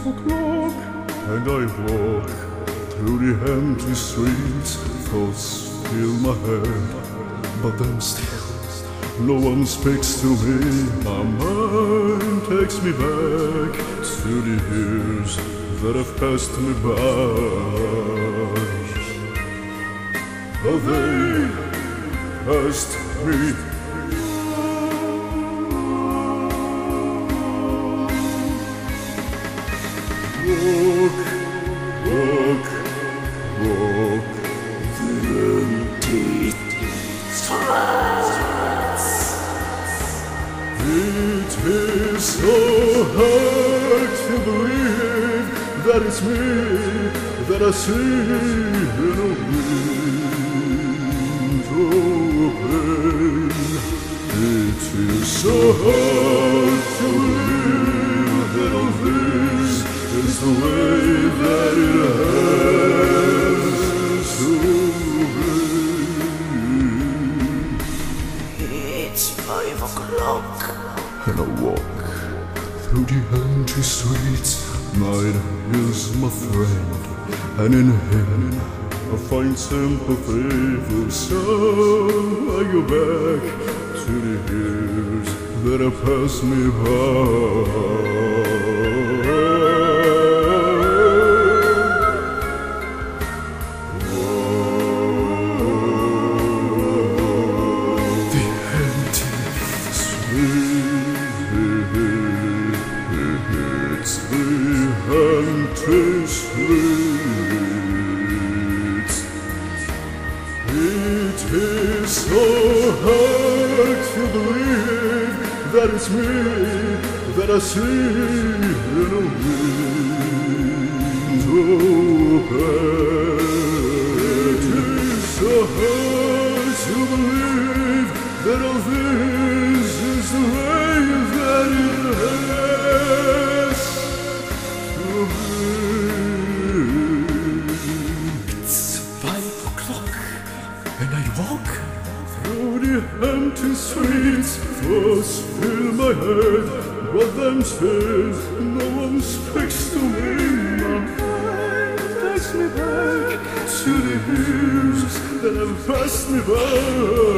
o'clock, and I walk through the empty streets. Thoughts fill my head, but then still no one speaks to me. My mind takes me back to the years that have passed me by. Oh, they passed me. Walk, walk, walk the empty streets. It is so hard to believe that it's me that I see in a window pane. It is so hard to believe that all this is the way that it has to be. It's 5 o'clock, And I walk through the empty streets. Night is my friend, and in him I find sympathy. So I go back to the years that have passed me by. It's the empty streets. It is so hard to believe that it's me that I see in a window pane. It is so hard to believe that all this is the way that it has to be. it's 5 o'clock, and I walk. Through the empty streets, thoughts fill my head, but then still no one speaks to me. My mind takes me back to the years that have passed me by.